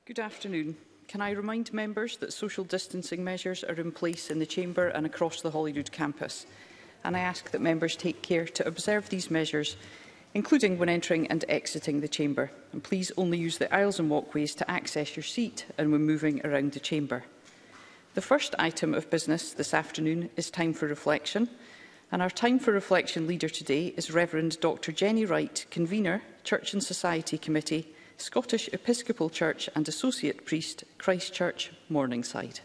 Good afternoon. Can I remind members that social distancing measures are in place in the Chamber and across the Holyrood campus? And I ask that members take care to observe these measures, including when entering and exiting the Chamber. And please only use the aisles and walkways to access your seat and when moving around the Chamber. The first item of business this afternoon is time for reflection. And our time for reflection leader today is Reverend Dr Jenny Wright, Convener, Church and Society Committee, Scottish Episcopal Church and Associate Priest, Christchurch, Morningside.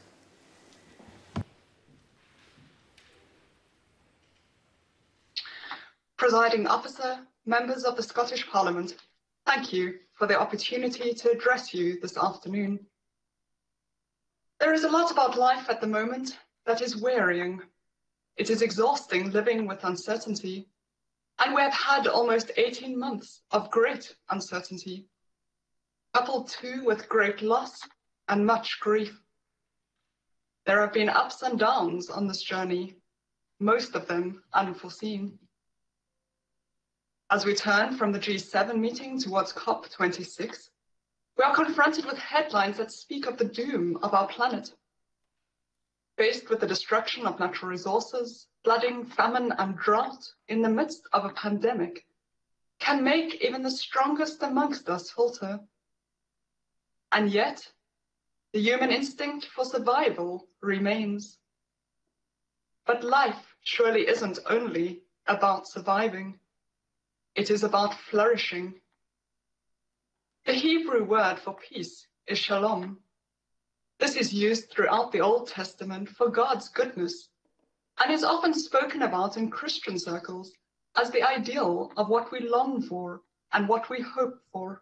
Presiding Officer, members of the Scottish Parliament, thank you for the opportunity to address you this afternoon. There is a lot about life at the moment that is wearying. It is exhausting living with uncertainty, and we have had almost 18 months of great uncertainty, coupled too with great loss and much grief. There have been ups and downs on this journey, most of them unforeseen. As we turn from the G7 meeting towards COP26, we are confronted with headlines that speak of the doom of our planet. Faced with the destruction of natural resources, flooding, famine and drought in the midst of a pandemic can make even the strongest amongst us falter. And yet, the human instinct for survival remains. But life surely isn't only about surviving. It is about flourishing. The Hebrew word for peace is shalom. This is used throughout the Old Testament for God's goodness and is often spoken about in Christian circles as the ideal of what we long for and what we hope for.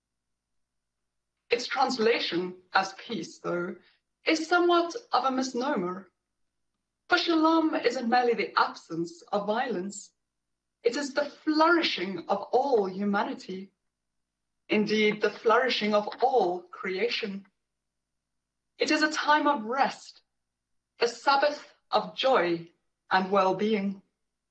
Its translation as peace, though, is somewhat of a misnomer. For shalom isn't merely the absence of violence. It is the flourishing of all humanity. Indeed, the flourishing of all creation. It is a time of rest, a Sabbath of joy and well-being.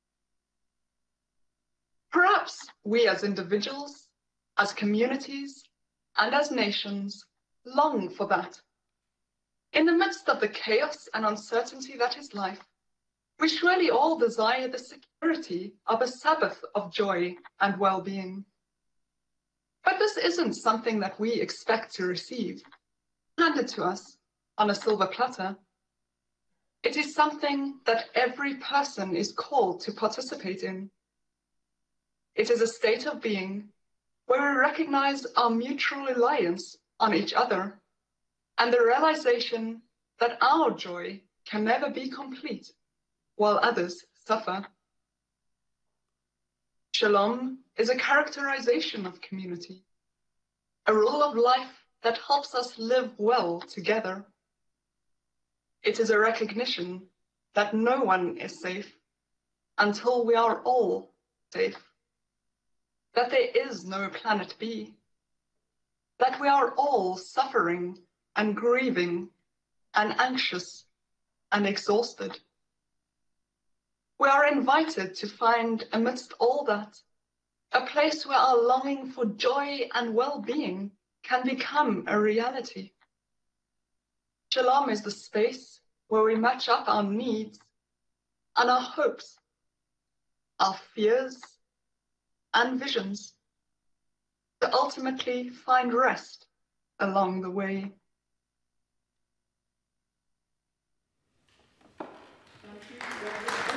Perhaps we as individuals, as communities, and as nations long for that. In the midst of the chaos and uncertainty that is life, we surely all desire the security of a Sabbath of joy and well-being. But this isn't something that we expect to receive, handed to us on a silver platter. It is something that every person is called to participate in. It is a state of being where we recognize our mutual reliance on each other and the realization that our joy can never be complete while others suffer. Shalom is a characterization of community, a rule of life that helps us live well together. It is a recognition that no one is safe until we are all safe, that there is no planet B, that we are all suffering and grieving and anxious and exhausted. We are invited to find amidst all that a place where our longing for joy and well-being can become a reality. Shalom is the space where we match up our needs and our hopes, our fears and visions, to ultimately find rest along the way. Thank you.